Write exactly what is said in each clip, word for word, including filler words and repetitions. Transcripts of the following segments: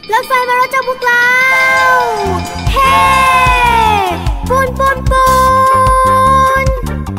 รถไฟมารถจับพวกเราเฮ้ปูนปูนปูน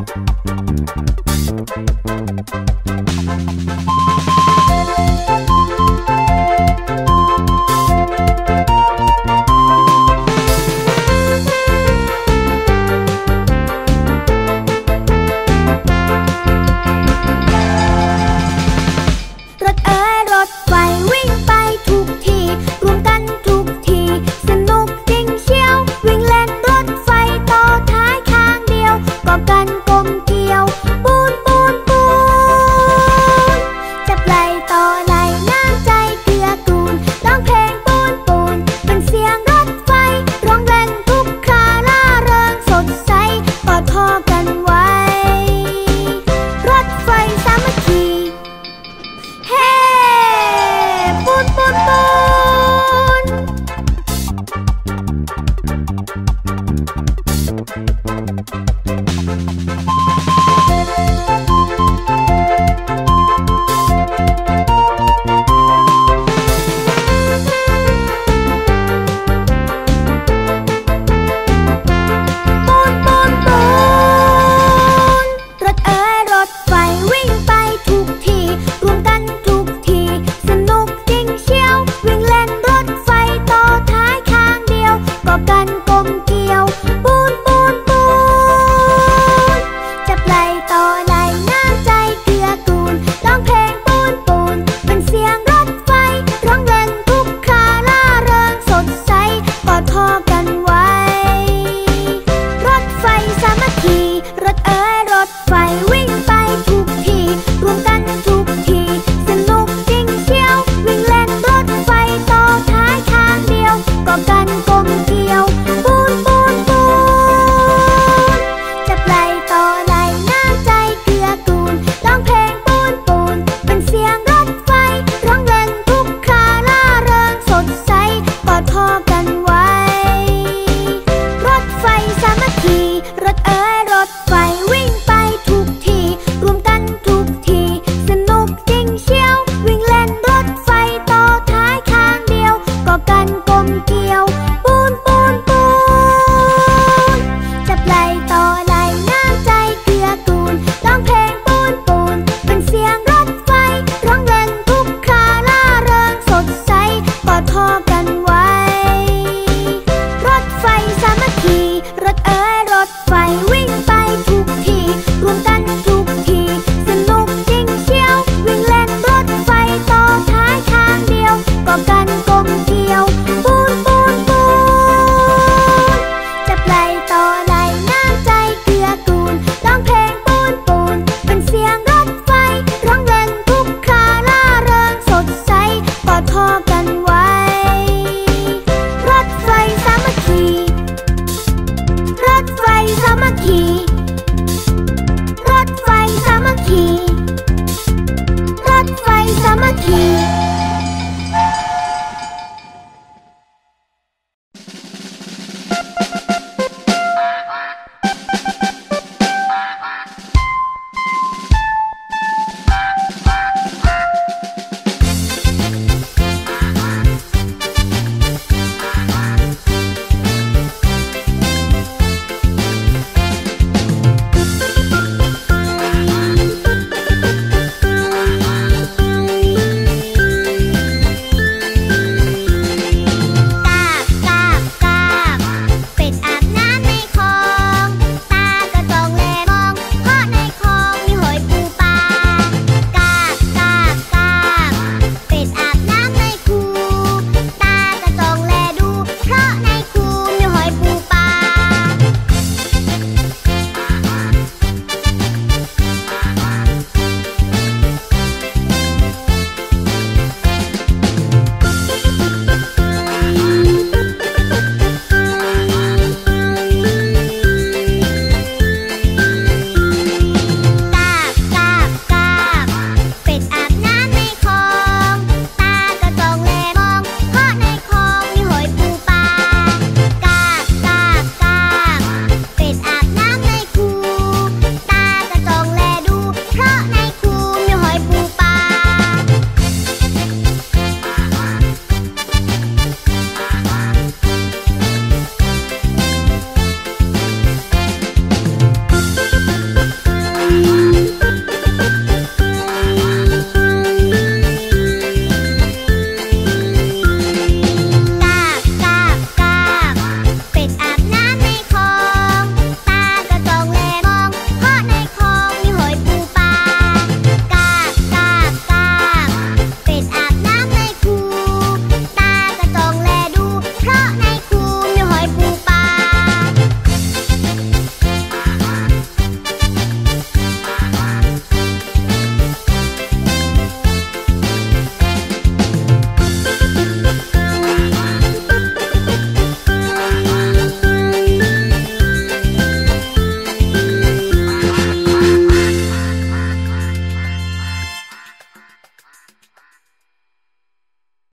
รถเอ๋ยรถไฟวิ่งไปทุกทีรวมกันทุกทีสนุกจริงเชียววิ่งเล่นรถไฟต่อท้ายข้างเดียวก็กันกลมเกลียวปูนปูนปูนจับไหล่ต่อไหล่น้ำใจเกลือกูลร้องเพลงปูนปูนเป็นเสียงรถไฟร้องเล่นทุกคราล่าเริงสดใสกอดคอกันไว้รถไฟสามัคคีเฮ้ปูนปูนปูนปูนปูนปูนรถเอ๋ยรถไฟวิ่งไปทุกทีรวมกันทุกทีสนุกจริงเชียววิ่งเล่นรถไฟต่อท้ายข้างเดียวก็กันกลมเกลียวปูนปูนปูนจับไหล่ต่อไหล่น้ำใจเกลือกูลร้องเพลงปูนปูนเป็นเสียงรถไฟร้องเล่นทุกคราล่าเริงสดใสกอดคอกันไว้รถไฟสามัคคีรถเอ๋ยรถไฟวิ่งไปทุกทีรวมกันทุกทีสนุกจริงเชียววิ่งเล่นรถไฟต่อท้ายข้างเดียวก็กันกลมเกลียวปูนปูนปูนจับไหล่ต่อไหล่น้ำใจเกลือกูลร้องเพลงปูนปูนเป็นเสียงรถไฟร้องเล่นทุกคราล่าเริงสดใสกอดคอกันไว้รถไฟสามัคคีรถเอ๋ยรถไฟวิ่งไปทุกทีรวมกันทุกทีสนุกจริงเชียววิ่งเล่นรถไฟต่อท้ายข้างเดียวก็กันกลมเกลียวปูนปูนปูนจับไหล่ต่อไหล่น้ำใจเกลือกูลร้องเพลงปูนปูนเป็นเสียงรถไฟร้องเล่นทุกคราล่าเริงสดใสกอดคอกันไว้รถไฟสามัคคีรถเอ๋ยรถไฟวิ่งไปทุกทีรวมกันทุกทีสนุกจริงเชียววิ่งเล่นรถไฟต่อท้ายข้างเดียวก็กันกลมเกลียวปูนปูนปูนจับไหล่ต่อไหล่น้ำใจเกลือกูลร้องเพลงปูนปูนเป็นเสียงรถไฟร้องเล่นทุกคราล่าเริงสดใสกอดคอกันไว้รถไฟสามัคคีรถไฟสามัคคีรถไฟสามัคคีรถไฟสามัคคี